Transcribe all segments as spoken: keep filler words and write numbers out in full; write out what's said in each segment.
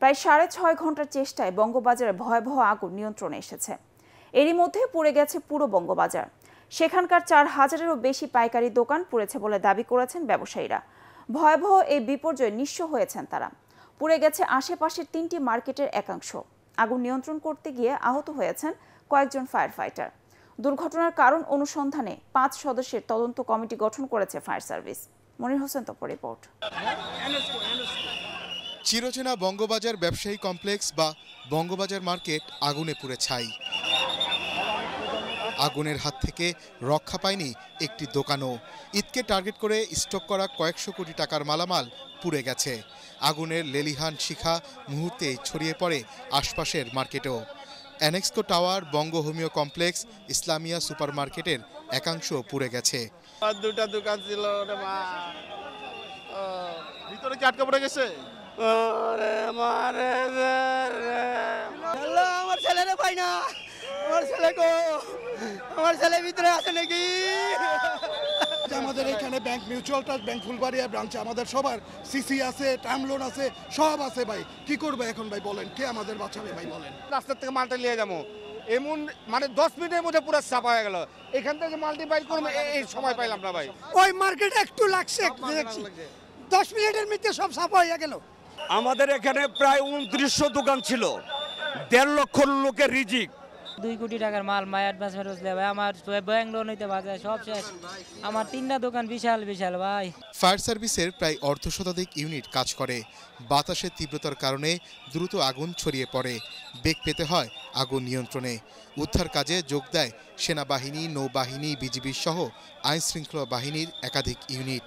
প্রায় সাড়ে ছয় ঘন্টার চেষ্টায় বঙ্গবাজারে ভয়াবহ আগুন নিয়ন্ত্রণে এসেছে। এরই মধ্যে পুড়ে গেছে পুরো বঙ্গবাজার। সেখানকার চার হাজারেরও বেশি পাইকারি দোকান পুড়েছে বলে দাবি করেছেন ব্যবসায়ীরা। ভয়াবহ এই বিপর্যয়ে নিঃস্ব হয়েছেন তারা। পুড়ে গেছে আশেপাশের তিনটি মার্কেটের একাংশ। আগুন নিয়ন্ত্রণ করতে গিয়ে আহত হয়েছেন কয়েকজন ফায়ার ফাইটার। দুর্ঘটনার কারণ অনুসন্ধানে পাঁচ সদস্যের তদন্ত কমিটি গঠন করেছে ফায়ার সার্ভিস। মনির হোসেন তপর রিপোর্ট। চিরচেনা বঙ্গবাজার ব্যবসায়ী কমপ্লেক্স বা বঙ্গবাজার মার্কেট আগুনে পুড়ে ছাই। আগুনের হাত থেকে রক্ষা পায়নি একটি দোকানও। ঈদকে টার্গেট করে স্টক করা কয়েকশো কোটি টাকার মালামাল পুড়ে গেছে। আগুনের লেলিহান শিখা মুহূর্তেই ছড়িয়ে পড়ে আশপাশের মার্কেটেও। Annexco tower, Banga homeo complex, Islamia super মার্কেটের একাংশ পুড়ে গেছে। দুটা দোকান ছিল, ভিতরে কি আটকা পড়ে গেছে? আমার ছেলেরে পাই না, আমার ছেলে গো, আমার ছেলে ভিতরে আছে নাকি? আমাদের এখানে bank, Mutual Trust Bank Fulbaria ব্রাঞ্চে আমাদের সবার সিসি আছে, টার্ম লোন আছে, সব আছে ভাই। কি করবে এখন ভাই বলেন, কে আমাদের বাঁচাবে ভাই বলেন? রাস্তার থেকে মালটা নিয়ে যাবো, এমন মানে দশ মিনিটের মধ্যে পুরো চাপা হয়ে গেল। এখান থেকে মাল্টি বাইক করবো এই সময় পাইলাম না ভাই। ওই মার্কেটে একটু লাগছে, দশ মিনিটের মধ্যে সব চাপা হয়ে গেল। আমাদের এখানে প্রায় উনত্রিশশো দোকান ছিল, দেড় লক্ষ লোকের রিজিক। দুই কোটি টাকার মাল মাই অ্যাডভান্স ফেরত দেয় ভাই। আমার ব্যাংক লোন হইতে বাজায় সব শেষ। আমার তিনটা দোকান বিশাল বিশাল ভাই। ফায়ার সার্ভিসের প্রায় অর্ধ শতাধিক ইউনিট কাজ করে। বাতাসের তীব্রতার কারণে দ্রুত আগুন ছড়িয়ে পড়ে। বেগ পেতে হয় আগুন নিয়ন্ত্রণে। উদ্ধার কাজে যোগ দেয় সেনাবাহিনী, নৌবাহিনী, বিজিবি সহ আইন শৃঙ্খলা বাহিনীর একাধিক ইউনিট।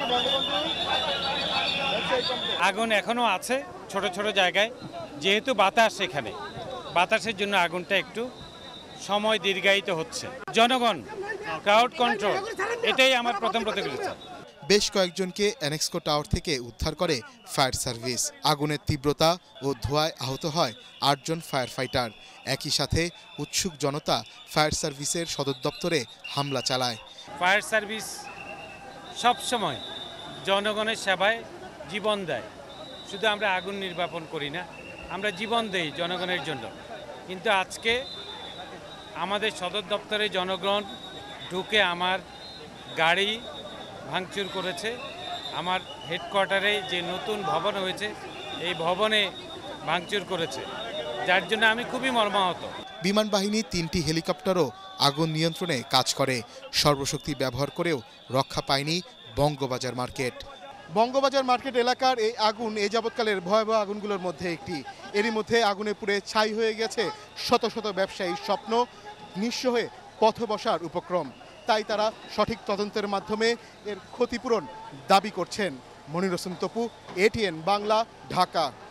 আগুন এখনো আছে ছোট ছোট জায়গায়, যেহেতু বাতাস, এখানে বাতাসের জন্য আগুনটা একটু সময় দীর্ঘায়িত হচ্ছে। জনগণ, ক্রাউড কন্ট্রোল, এটাই আমার প্রথম প্রতিক্রিয়া। বেশ কয়েকজনকে অ্যানেক্সকো টাওয়ার থেকে উদ্ধার করে ফায়ার সার্ভিস। আগুনের তীব্রতা ও ধোঁয়ায় আহত হয় আটজন ফায়ার ফাইটার। একই সাথে উৎসুক জনতা ফায়ার সার্ভিসের সদর দপ্তরে হামলা চালায়। ফায়ার সার্ভিস সবসময় জনগণের সেবায় জীবন দেয়। শুধু আমরা আগুন নির্বাপন করি না, আমরা জীবন দেই জনগণের জন্য। কিন্তু আজকে আমাদের সদর দপ্তরে জনগণ ঢুকে আমার গাড়ি ভাঙচুর করেছে। আমার হেডকোয়ার্টারে যে নতুন ভবন হয়েছে, এই ভবনে ভাঙচুর করেছে, যার জন্য আমি খুবই মর্মাহত। বিমান বাহিনীর তিনটি হেলিকপ্টারও আগুন নিয়ন্ত্রণে কাজ করে। সর্বশক্তি ব্যবহার করেও রক্ষা পায়নি বঙ্গবাজার মার্কেট। বঙ্গবাজার মার্কেট এলাকার এই আগুন এ যাবৎকালের ভয়াবহ আগুনগুলোর মধ্যে একটি। এরই মধ্যে আগুনে পুড়ে ছাই হয়ে গেছে শত শত ব্যবসায়ীর স্বপ্ন, নিঃস্ব হয়ে পথে বসার উপক্রম। তাই তারা সঠিক তদন্তের মাধ্যমে এর ক্ষতিপূরণ দাবি করছেন। মনির হোসেন তপু, এটিএন বাংলা, ঢাকা।